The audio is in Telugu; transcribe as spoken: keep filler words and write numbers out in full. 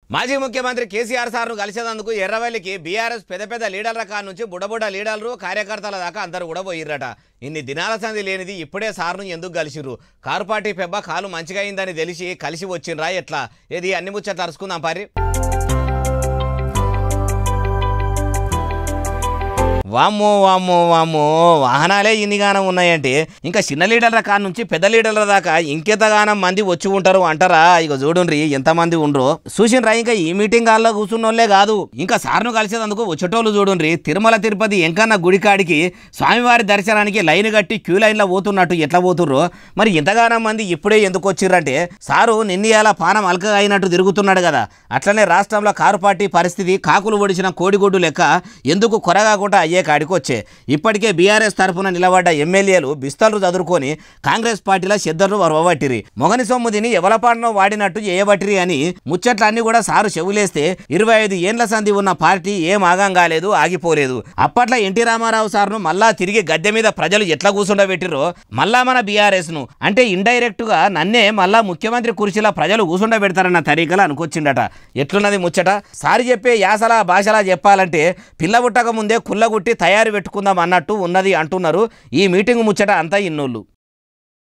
మాజీ ముఖ్యమంత్రి కేసీఆర్ సార్ను కలిసేందుకు ఎర్రవల్లికి బీఆర్ఎస్ పెద్ద పెద్ద లీడర్ల కాడ నుంచి బుడబుడ లీడర్లు కార్యకర్తల దాకా అందరూ కూడా పోయిర్రట. ఇన్ని దినాల సంది లేనిది ఇప్పుడే సార్ను ఎందుకు కలిసిర్రు? కారు పార్టీ పెబ్బ కాలు మంచిగా అయిందని తెలిసి కలిసి వచ్చిండ్రా ఎట్లా? ఏది అన్ని ముచ్చట్లు అరుచుకుందాం పారి. వామ్మో వామ్మో వామ్మో వాహనాలే ఇన్నిగానం ఉన్నాయంటే ఇంకా చిన్న లీడర్ల కాడ నుంచి పెద్ద లీడర్ల దాకా ఇంకెంతగానం మంది వచ్చి ఉంటారు అంటారా? ఇక చూడండి ఎంతమంది ఉండరో చూసిండ్రా. ఇంకా ఈ మీటింగ్ హాల్లో కూర్చున్నోళ్లే కాదు, ఇంకా సార్ను కలిసేందుకు వచ్చేటోళ్ళు చూడండి. తిరుమల తిరుపతి ఎంకన్న గుడికాడికి స్వామివారి దర్శనానికి లైన్ కట్టి క్యూ లైన్లో పోతున్నట్టు ఎట్లా పోతుర్రో మరి. ఇంతగానం మంది ఇప్పుడే ఎందుకు వచ్చిర్రంటే సారు నిన్నయాల పానం అల్కగా అయినట్టు తిరుగుతున్నాడు కదా. అట్లనే రాష్ట్రంలో కారు పార్టీ పరిస్థితి కాకులు ఒడిచిన కోడిగుడ్డు లెక్క ఎందుకు కొరగాకుండా అయ్యే కాడికి వచ్చే. ఇప్పటికే బీఆర్ఎస్ తరఫున నిలబడ్డ ఎమ్మెల్యేలు బిస్తర్లు చదువుకొని కాంగ్రెస్ పార్టీలో చెద్దర్లు వరవబట్టిరి. మొగని సొమ్ముదిని ఎవలపాటనో వాడినట్టు చేయబట్టిరి అని ముచ్చట్లన్నీ కూడా సారు చెవులేస్తే ఇరవై ఐదు ఏండ్ల సంధి ఉన్న పార్టీ ఏం ఆగం కాలేదు, ఆగిపోలేదు. అప్పట్లో ఎన్టీ రామారావు సార్ను మళ్ళా తిరిగి గద్దె మీద ప్రజలు ఎట్లా కూర్చుండబెట్టిరో మళ్ళా మన బీఆర్ఎస్ ను అంటే ఇండైరెక్ట్ గా నన్నే మళ్ళా ముఖ్యమంత్రి కుర్చీలా ప్రజలు కూర్చుండబెడతారన్న తరీకలా అనుకొచ్చిండట. ఎట్లున్నది ముచ్చట? సారి చెప్పే యాసలా భాషలా చెప్పాలంటే పిల్ల పుట్టక ముందే కుల్లగుట్టి తయారు పెట్టుకుందాం అన్నట్టు ఉన్నది అంటున్నారు. ఈ మీటింగ్ ముచ్చట అంతా ఇన్నోళ్ళు.